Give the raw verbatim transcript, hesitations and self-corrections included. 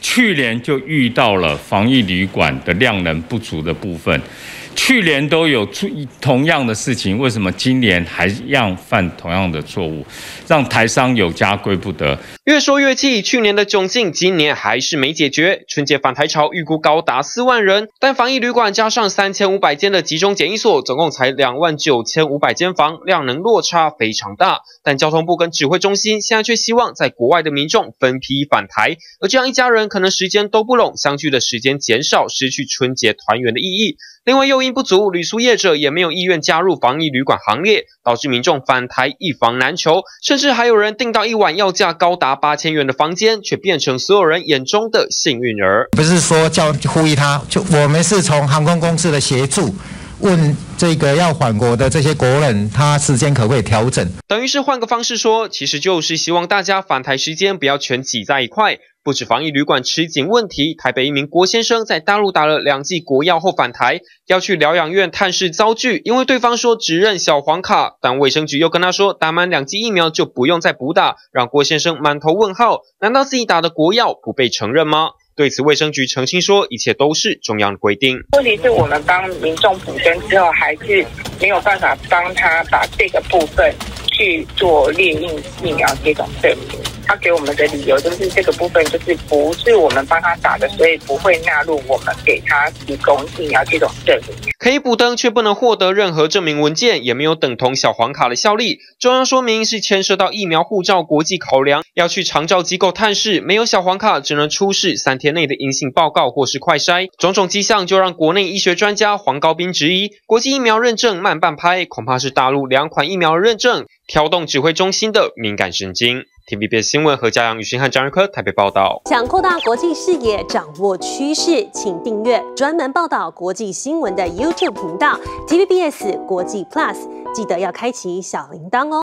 去年就遇到了防疫旅馆的量能不足的部分。 去年都有出同样的事情，为什么今年还一样犯同样的错误，让台商有家归不得？ 越说越气，去年的窘境今年还是没解决。春节返台潮预估高达四万人，但防疫旅馆加上三千五百间的集中检疫所，总共才两万九千五百间房，量能落差非常大。但交通部跟指挥中心现在却希望在国外的民众分批返台，而这样一家人可能时间都不拢，相聚的时间减少，失去春节团圆的意义。 另外诱因不足，旅宿业者也没有意愿加入防疫旅馆行列，导致民众返台一房难求，甚至还有人订到一晚要价高达八千元的房间，却变成所有人眼中的幸运儿。 不是说叫呼吁他，就我们是从航空公司的协助。 问这个要返国的这些国人，他时间可不可以调整？ 等于是换个方式说，其实就是希望大家返台时间不要全挤在一块。不止防疫旅馆吃紧问题，台北一名郭先生在大陆打了两剂国药后返台，要去疗养院探视遭拒，因为对方说只认小黄卡，但卫生局又跟他说打满两剂疫苗就不用再补打，让郭先生满头问号：难道自己打的国药不被承认吗？ 对此，卫生局澄清说，一切都是中央的规定。 问题是我们帮民众补针之后，还是没有办法帮他把这个部分去做列印疫苗接种证明。他给我们的理由就是这个部分就是不是我们帮他打的，所以不会纳入我们给他提供疫苗接种证明。 可以补登，却不能获得任何证明文件，也没有等同小黄卡的效力。中央说明是牵涉到疫苗护照国际考量，要去长照机构探视，没有小黄卡只能出示三天内的阴性报告或是快筛，种种迹象就让国内医学专家黄高斌质疑，国际疫苗认证慢半拍，恐怕是大陆两款疫苗的认证挑动指挥中心的敏感神经。T V B S 新闻何嘉阳、于欣和张瑞科台北报道。 想扩大国际视野，掌握趋势，请订阅专门报道国际新闻的 YouTube 频道 T V B S 国际 Plus， 记得要开启小铃铛哦。